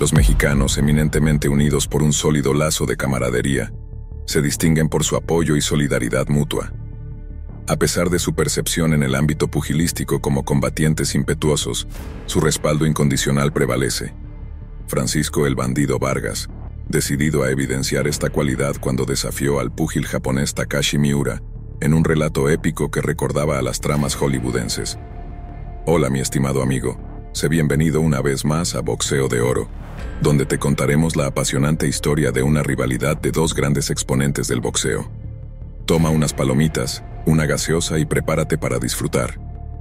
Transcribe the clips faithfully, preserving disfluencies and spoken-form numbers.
Los mexicanos, eminentemente unidos por un sólido lazo de camaradería, se distinguen por su apoyo y solidaridad mutua. A pesar de su percepción en el ámbito pugilístico como combatientes impetuosos, su respaldo incondicional prevalece. Francisco el Bandido Vargas, decidido a evidenciar esta cualidad cuando desafió al púgil japonés Takashi Miura, en un relato épico que recordaba a las tramas hollywoodenses. Hola mi estimado amigo, sé bienvenido una vez más a Boxeo de Oro, donde te contaremos la apasionante historia de una rivalidad de dos grandes exponentes del boxeo. Toma unas palomitas, una gaseosa y prepárate para disfrutar.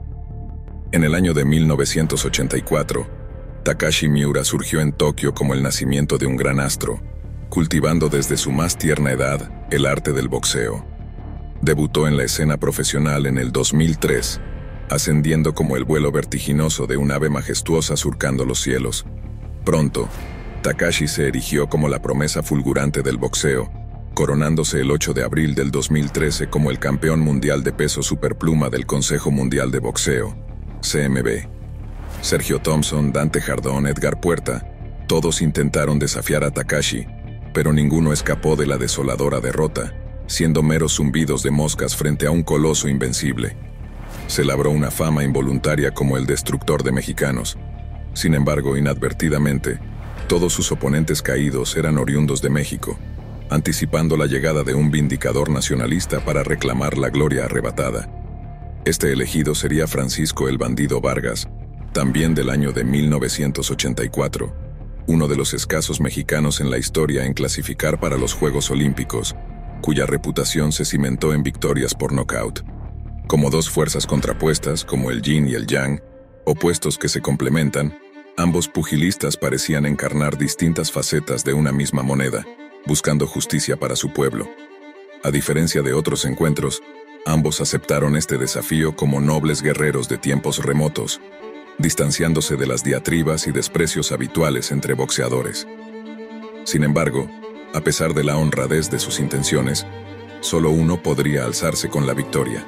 En el año de mil novecientos ochenta y cuatro, Takashi Miura surgió en Tokio como el nacimiento de un gran astro, cultivando desde su más tierna edad el arte del boxeo. Debutó en la escena profesional en el dos mil tres, ascendiendo como el vuelo vertiginoso de un ave majestuosa surcando los cielos. Pronto, Takashi se erigió como la promesa fulgurante del boxeo, coronándose el ocho de abril del dos mil trece como el campeón mundial de peso superpluma del Consejo Mundial de Boxeo, C M B. Sergio Thompson, Dante Jardón, Edgar Puerta, todos intentaron desafiar a Takashi, pero ninguno escapó de la desoladora derrota, siendo meros zumbidos de moscas frente a un coloso invencible. Se labró una fama involuntaria como el destructor de mexicanos. Sin embargo, inadvertidamente, todos sus oponentes caídos eran oriundos de México, anticipando la llegada de un vindicador nacionalista para reclamar la gloria arrebatada. Este elegido sería Francisco el Bandido Vargas, también del año de mil novecientos ochenta y cuatro, uno de los escasos mexicanos en la historia en clasificar para los Juegos Olímpicos, cuya reputación se cimentó en victorias por nocaut. Como dos fuerzas contrapuestas, como el yin y el yang, opuestos que se complementan, ambos pugilistas parecían encarnar distintas facetas de una misma moneda, buscando justicia para su pueblo. A diferencia de otros encuentros, ambos aceptaron este desafío como nobles guerreros de tiempos remotos, distanciándose de las diatribas y desprecios habituales entre boxeadores. Sin embargo, a pesar de la honradez de sus intenciones, solo uno podría alzarse con la victoria.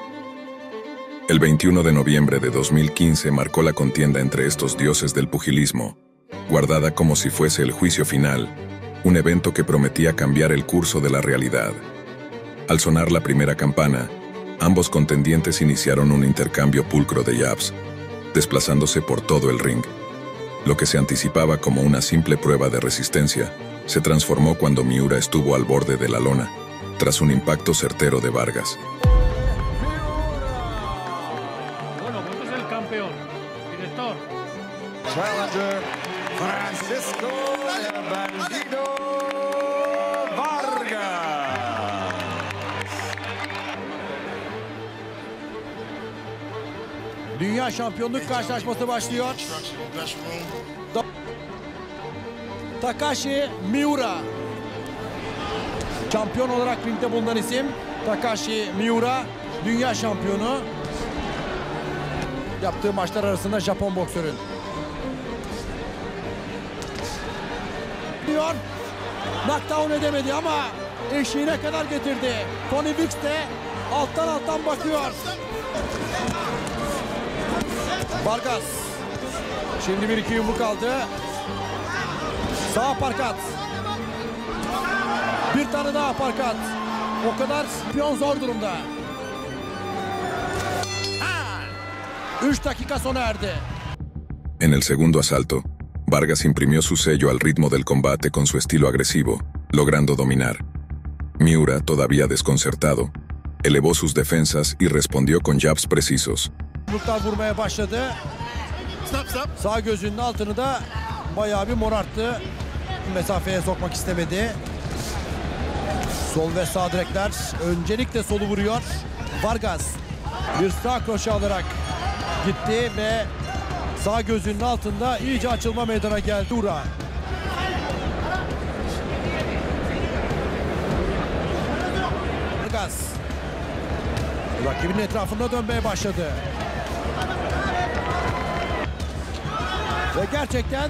El veintiuno de noviembre de dos mil quince marcó la contienda entre estos dioses del pugilismo, guardada como si fuese el juicio final, un evento que prometía cambiar el curso de la realidad. Al sonar la primera campana, ambos contendientes iniciaron un intercambio pulcro de jabs, desplazándose por todo el ring. Lo que se anticipaba como una simple prueba de resistencia, se transformó cuando Miura estuvo al borde de la lona, tras un impacto certero de Vargas. Bueno, pues es el campeón, director. Challenger, Francisco el Bandido Vargas. Dünya şampiyonluk karşılaşması başlıyor. Takashi Miura. Şampiyon olarak ringde bulunan isim Takashi Miura, dünya şampiyonu. Yaptığı maçlar arasında Japon boksörün. Diyor. Knockdown edemedi ama eşiğine kadar getirdi. Tony Weeks de alttan alttan bakıyor. Vargas. Şimdi bir iki yumruk aldı. Sağ aparkat. Bir tane daha aparkat. O kadar piyon zor durumda. Üç dakika sona erdi. En el segundo asalto, Vargas imprimió su sello al ritmo del combate con su estilo agresivo, logrando dominar. Miura, todavía desconcertado, elevó sus defensas y respondió con jabs precisos. Yumruklar vurmaya başladı. Sağ gözünün altını da bayağı bir morarttı. Mesafeye sokmak istemedi. Sol ve sağ direkler öncelikle solu vuruyor. Vargas bir sağ kroşe alarak gitti ve sağ gözünün altında iyice açılma meydana geldi. Ura. Vargas rakibinin etrafında dönmeye başladı. Ve gerçekten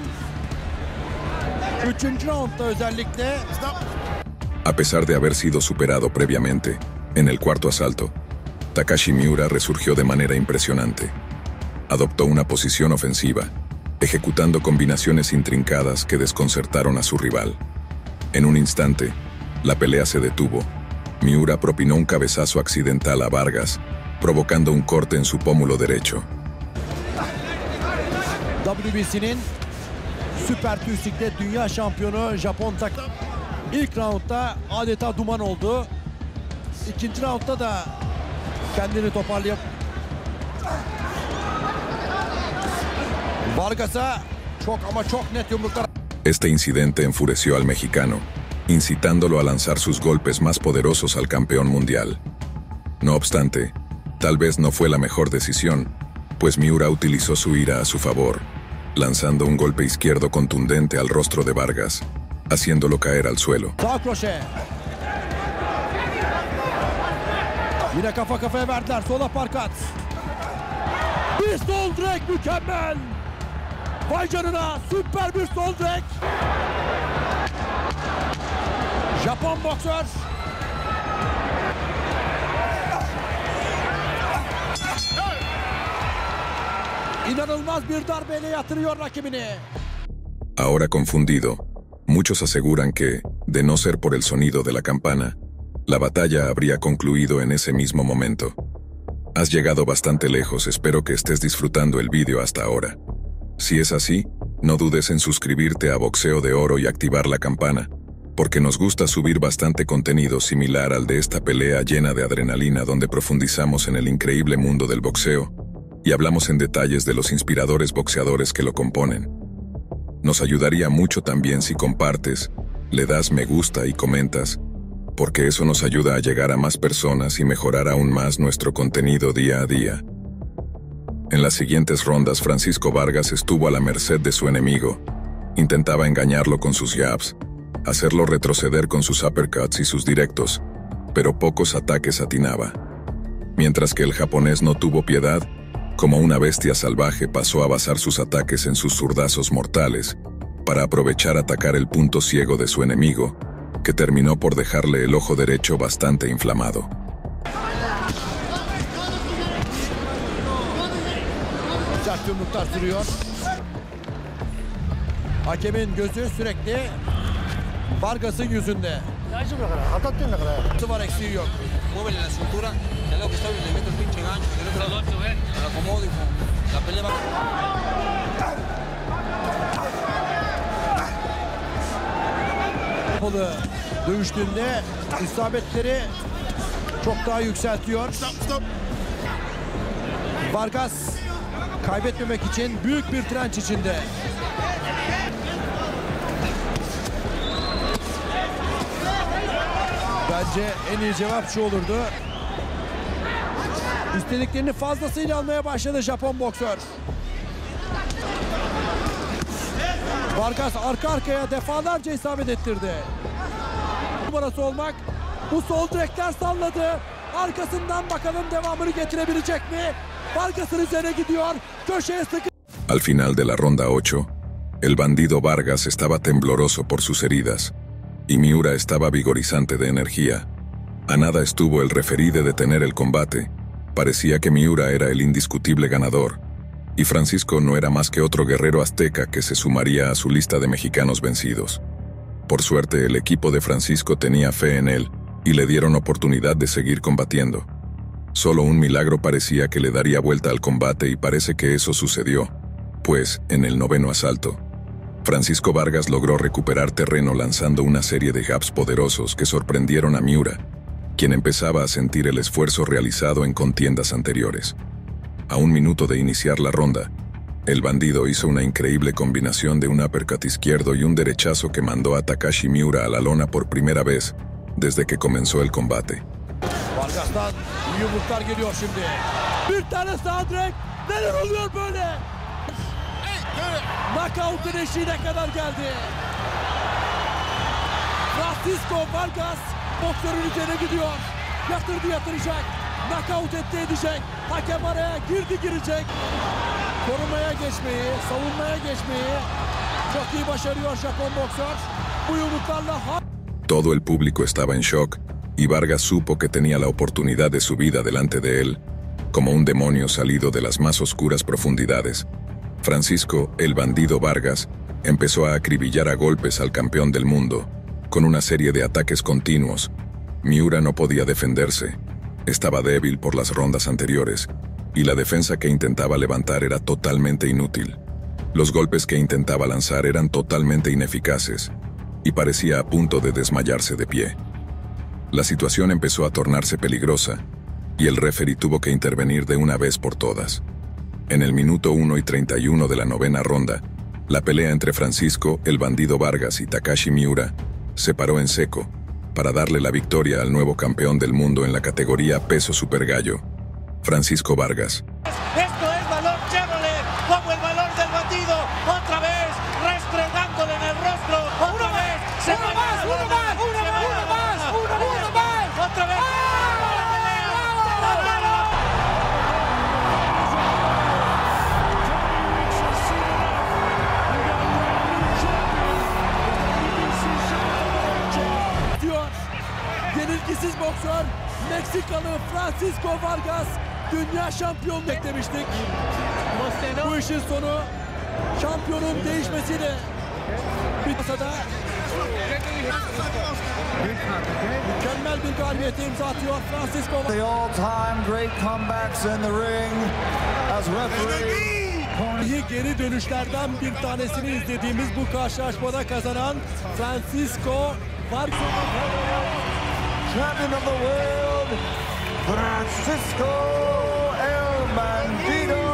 üçüncü roundda özellikle A pesar de haber sido superado previamente, en el cuarto asalto, Takashi Miura resurgió de manera impresionante. Adoptó una posición ofensiva, ejecutando combinaciones intrincadas que desconcertaron a su rival. En un instante, la pelea se detuvo. Miura propinó un cabezazo accidental a Vargas, provocando un corte en su pómulo derecho. W B C'nin Süper Tüzük'te dünya şampiyonu Japon takım ilk roundda adeta duman oldu. İkinci roundda da kendini toparlayıp Vargas'a çok ama çok net yumruklar. Este incidente enfureció al mexicano, incitándolo a lanzar sus golpes más poderosos al campeón mundial. No obstante, tal vez no fue la mejor decisión, pues Miura utilizó su ira a su favor, lanzando un golpe izquierdo contundente al rostro de Vargas, haciéndolo caer al suelo. Sağ kroşe. Yine kafa kafaya verdiler. Sola parkat. Bir sol direk mükemmel. Vay canına, süper bir sol direk. Japon boksör. İnanılmaz bir darbeyle yatırıyor rakibini. Ahora confundido, muchos aseguran que, de no ser por el sonido de la campana, la batalla habría concluido en ese mismo momento. Has llegado bastante lejos, espero que estés disfrutando el vídeo hasta ahora. Si es así, no dudes en suscribirte a Boxeo de Oro y activar la campana, porque nos gusta subir bastante contenido similar al de esta pelea llena de adrenalina donde profundizamos en el increíble mundo del boxeo y hablamos en detalles de los inspiradores boxeadores que lo componen. Nos ayudaría mucho también si compartes, le das me gusta y comentas, porque eso nos ayuda a llegar a más personas y mejorar aún más nuestro contenido día a día. En las siguientes rondas, Francisco Vargas estuvo a la merced de su enemigo. Intentaba engañarlo con sus jabs, hacerlo retroceder con sus uppercuts y sus directos, pero pocos ataques atinaba. Mientras que el japonés no tuvo piedad, como una bestia salvaje pasó a basar sus ataques en sus zurdazos mortales, para aprovechar atacar el punto ciego de su enemigo, que terminó por dejarle el ojo derecho bastante inflamado. Sert yumruklar sürüyor. Hakemin gözü sürekli Vargas'ın yüzünde. Var eksiği yok. Muévele la cintura, ya lo que está bien, le mete el pinche gancho, que el otro me lo acomodo, hijo. La pelea va. Kapalı dövüştüğünde isabetleri çok daha yükseltiyor. Vargas kaybetmemek için büyük bir direnç içinde. Bence en iyi cevap şu olurdu. İstediklerini fazlasıyla almaya başladı Japon boksör. Vargas arka arkaya defalarca isabet ettirdi. Numarası olmak. Bu sol direkler salladı. Arkasından bakalım devamını getirebilecek mi? Vargas'ın üzerine gidiyor. Köşeye sıkı. Al final de la ronda ocho, el bandido Vargas estaba tembloroso por sus heridas, y Miura estaba vigorizante de energía. A nada estuvo el referí de detener el combate. Parecía que Miura era el indiscutible ganador, y Francisco no era más que otro guerrero azteca que se sumaría a su lista de mexicanos vencidos. Por suerte, el equipo de Francisco tenía fe en él, y le dieron oportunidad de seguir combatiendo. Solo un milagro parecía que le daría vuelta al combate y parece que eso sucedió, pues, en el noveno asalto, Francisco Vargas logró recuperar terreno lanzando una serie de jabs poderosos que sorprendieron a Miura, quien empezaba a sentir el esfuerzo realizado en contiendas anteriores. A un minuto de iniciar la ronda, el bandido hizo una increíble combinación de un uppercut izquierdo y un derechazo que mandó a Takashi Miura a la lona por primera vez desde que comenzó el combate. Vargas'tan yumruklar geliyor şimdi. Bir tane sağ direk. Neler oluyor böyle? Knockout'un eşiğine kadar geldi. Francisco Vargas boksörün üzerine gidiyor. Yatırdı yatıracak. Knockout etti edecek. Hakem araya girdi girecek. Korumaya geçmeyi, savunmaya geçmeyi çok iyi başarıyor Japon boksör. Bu yumruklarla... Todo el público estaba en shock, y Vargas supo que tenía la oportunidad de su vida delante de él, como un demonio salido de las más oscuras profundidades, Francisco, el bandido Vargas, empezó a acribillar a golpes al campeón del mundo, con una serie de ataques continuos. Miura no podía defenderse, estaba débil por las rondas anteriores, y la defensa que intentaba levantar era totalmente inútil. Los golpes que intentaba lanzar eran totalmente ineficaces, y parecía a punto de desmayarse de pie. La situación empezó a tornarse peligrosa, y el referee tuvo que intervenir de una vez por todas. En el minuto uno y treinta y uno de la novena ronda, la pelea entre Francisco, el bandido Vargas y Takashi Miura se paró en seco para darle la victoria al nuevo campeón del mundo en la categoría peso supergallo, Francisco Vargas. Esto es valor Chevrolet, como el valor del bandido, otra vez restregándole en el rostro, otra vez, se uno va más, la uno lona, más, uno se va más, la uno más, lona, uno, ahí uno está, más. otra vez, Diyor. Yenilgisiz boksör Meksikalı Francisco Vargas dünya şampiyonu beklemiştik. Bu işin sonu şampiyonun değişmesiyle bir masada mükemmel bir galibiyete imza atıyor Francisco Vargas. The all-time great comebacks in the ring as referee. Geri dönüşlerden bir tanesini izlediğimiz bu karşılaşmada kazanan Francisco Vargas. Champion of the world, Francisco El Bandido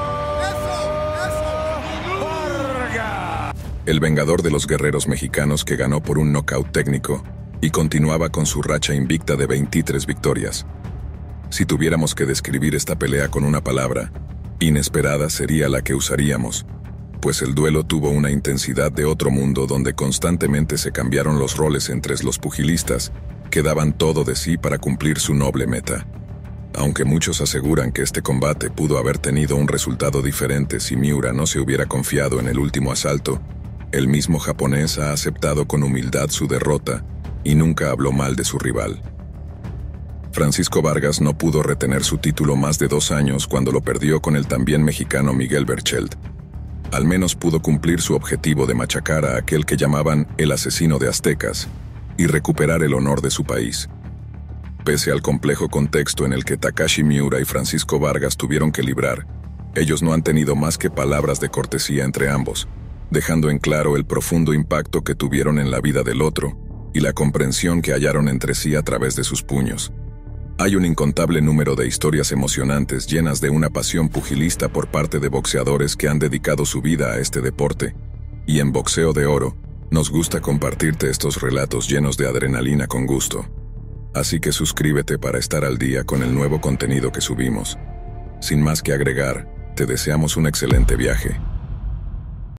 Vargas. El vengador de los guerreros mexicanos que ganó por un nocaut técnico y continuaba con su racha invicta de veintitrés victorias. Si tuviéramos que describir esta pelea con una palabra, inesperada sería la que usaríamos, pues el duelo tuvo una intensidad de otro mundo donde constantemente se cambiaron los roles entre los pugilistas, que daban todo de sí para cumplir su noble meta. Aunque muchos aseguran que este combate pudo haber tenido un resultado diferente si Miura no se hubiera confiado en el último asalto, el mismo japonés ha aceptado con humildad su derrota y nunca habló mal de su rival. Francisco Vargas no pudo retener su título más de dos años cuando lo perdió con el también mexicano Miguel Berchelt. Al menos pudo cumplir su objetivo de machacar a aquel que llamaban el asesino de aztecas y recuperar el honor de su país. Pese al complejo contexto en el que Takashi Miura y Francisco Vargas tuvieron que librar, ellos no han tenido más que palabras de cortesía entre ambos, dejando en claro el profundo impacto que tuvieron en la vida del otro y la comprensión que hallaron entre sí a través de sus puños. Hay un incontable número de historias emocionantes llenas de una pasión pugilista por parte de boxeadores que han dedicado su vida a este deporte, y en Boxeo de Oro, nos gusta compartirte estos relatos llenos de adrenalina con gusto. Así que suscríbete para estar al día con el nuevo contenido que subimos. Sin más que agregar, te deseamos un excelente viaje.